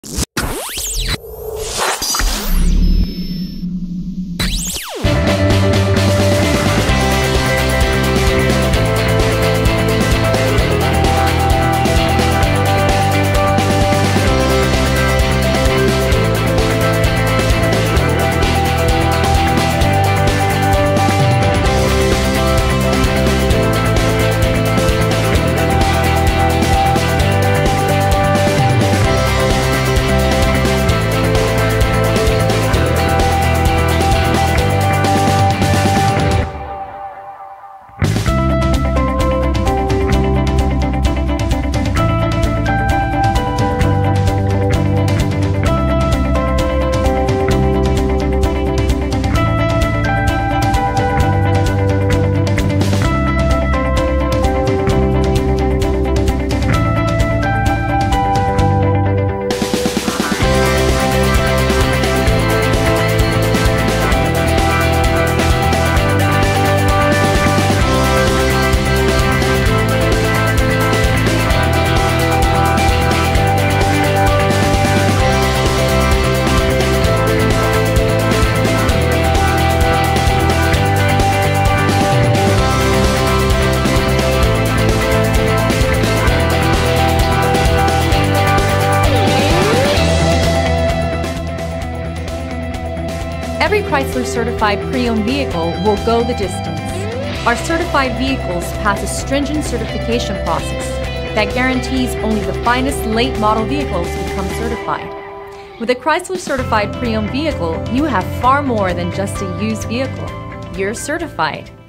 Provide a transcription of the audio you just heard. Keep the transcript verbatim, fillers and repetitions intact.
Every Chrysler certified pre-owned vehicle will go the distance. Our certified vehicles pass a stringent certification process that guarantees only the finest late model vehicles become certified. With a Chrysler certified pre-owned vehicle, you have far more than just a used vehicle. You're certified.